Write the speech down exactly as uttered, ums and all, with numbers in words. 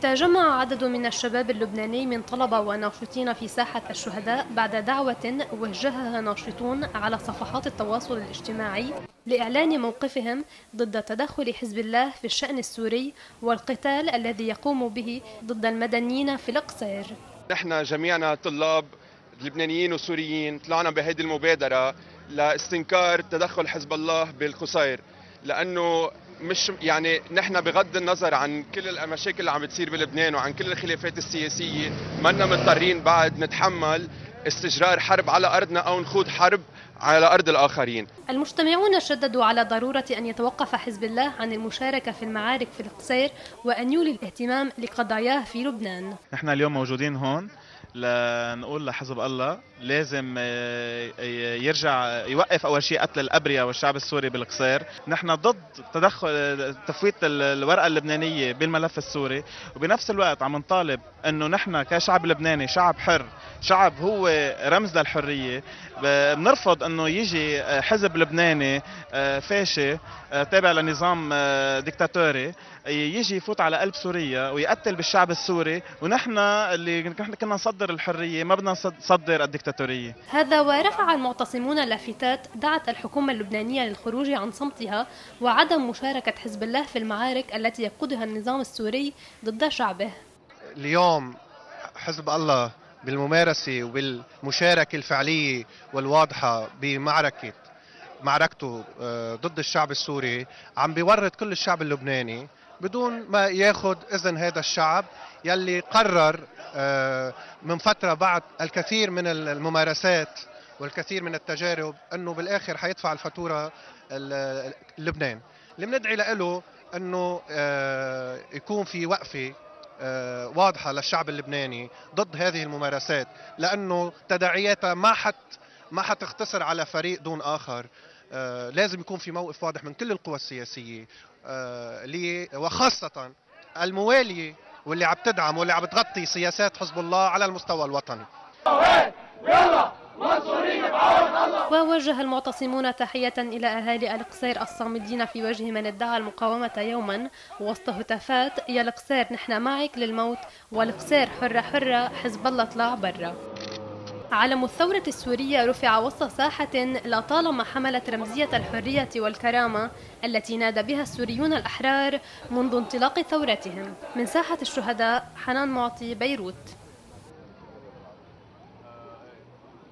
تجمع عدد من الشباب اللبناني من طلبة وناشطين في ساحة الشهداء بعد دعوة وجهها ناشطون على صفحات التواصل الاجتماعي لإعلان موقفهم ضد تدخل حزب الله في الشأن السوري والقتال الذي يقوم به ضد المدنيين في القصير. نحن جميعنا طلاب لبنانيين وسوريين طلعنا بهذه المبادرة لاستنكار تدخل حزب الله بالقصير، لأنه مش يعني نحن بغض النظر عن كل المشاكل اللي عم بتصير بلبنان وعن كل الخلافات السياسية منا مضطرين بعد نتحمل استجرار حرب على أرضنا أو نخوض حرب على أرض الآخرين. المجتمعون شددوا على ضرورة أن يتوقف حزب الله عن المشاركة في المعارك في القصير وأن يولي الاهتمام لقضاياه في لبنان. نحن اليوم موجودين هون لنقول لحزب الله لازم يرجع يوقف اول شيء قتل الابرياء والشعب السوري بالقصير. نحن ضد تدخل تفويت الورقه اللبنانيه بالملف السوري، وبنفس الوقت عم نطالب انه نحن كشعب لبناني شعب حر، شعب هو رمز للحريه. بنرفض انه يجي حزب لبناني فاشي تابع لنظام ديكتاتوري يجي يفوت على قلب سوريا ويقتل بالشعب السوري، ونحن اللي نحن كنا نصدر الحريه ما بدنا نصدر الديكتاتوريه. هذا ورفع المعتصمون لافتات دعت الحكومه اللبنانيه للخروج عن صمتها وعدم مشاركه حزب الله في المعارك التي يقودها النظام السوري ضد شعبه. اليوم حزب الله بالممارسه وبالمشاركه الفعليه والواضحه بمعركه معركته ضد الشعب السوري عم بيورط كل الشعب اللبناني بدون ما ياخذ اذن هذا الشعب يلي قرر من فتره بعد الكثير من الممارسات والكثير من التجارب انه بالاخر حيدفع الفاتوره لبنان. اللي بندعي له انه يكون في وقفه واضحه للشعب اللبناني ضد هذه الممارسات، لانه تداعياتها ما حت ما حتختصر على فريق دون اخر. آه لازم يكون في موقف واضح من كل القوى السياسيه آه وخاصه المواليه واللي عم تدعم واللي عم تغطي سياسات حزب الله على المستوى الوطني. ووجه المعتصمون تحية إلى أهالي القصير الصامدين في وجه من ادعى المقاومة يوما وسط هتافات يا القصير نحن معك للموت والقصير حرة حرة حزب الله طلع برا. علم الثورة السورية رفع وسط ساحة لطالما حملت رمزية الحرية والكرامة التي نادى بها السوريون الأحرار منذ انطلاق ثورتهم. من ساحة الشهداء، حنان معطي، بيروت.